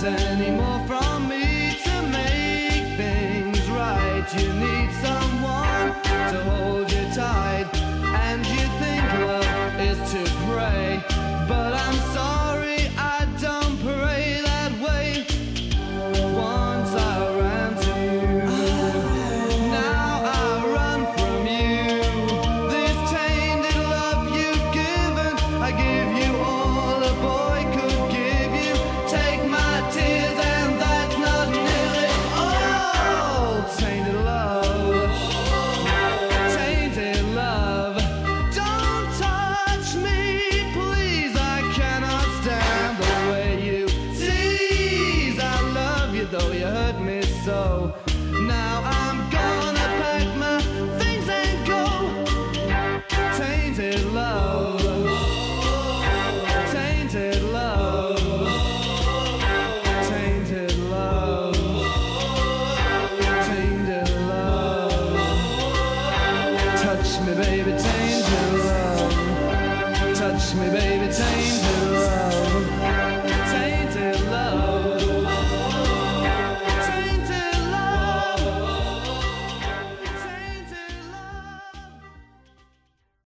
any more from me to make things right. You need someone to hold you tight, and you think love is to pray, but I'm sorry, I don't pray that way. Once I ran to you, now I run from you. This tainted love you've given, I give you all a boy could give you. Take my tears and that's not nearly all. Tainted love, tainted love. Don't touch me, please, I cannot stand the way you tease. I love you though you hurt me so. Now